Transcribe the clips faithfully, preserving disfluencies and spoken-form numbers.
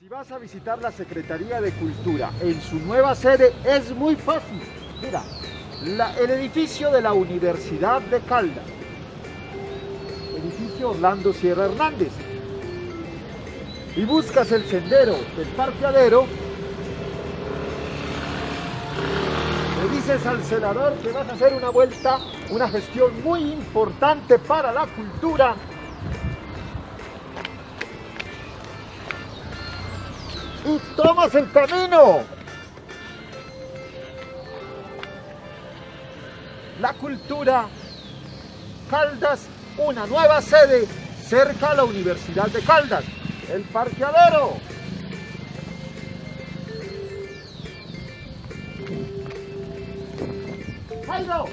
Si vas a visitar la Secretaría de Cultura en su nueva sede, es muy fácil. Mira, la- el edificio de la Universidad de Caldas, edificio Orlando Sierra Hernández, y buscas el sendero del parqueadero. Le dices al celador que vas a hacer una vuelta, una gestión muy importante para la cultura. Y tomas el camino. La cultura, Caldas, una nueva sede cerca a la Universidad de Caldas, el parqueadero. ¡Jairo!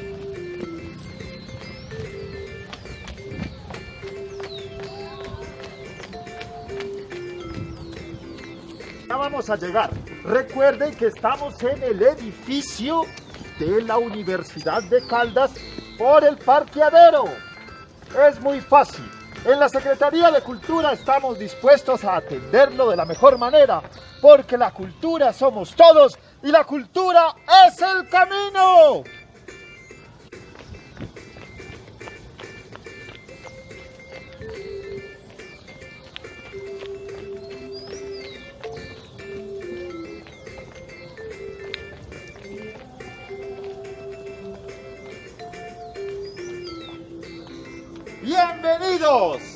Ya vamos a llegar. Recuerden que estamos en el edificio de la Universidad de Caldas por el parqueadero. Es muy fácil. En la Secretaría de Cultura estamos dispuestos a atenderlo de la mejor manera, porque la cultura somos todos y la cultura es el camino. ¡Bienvenidos!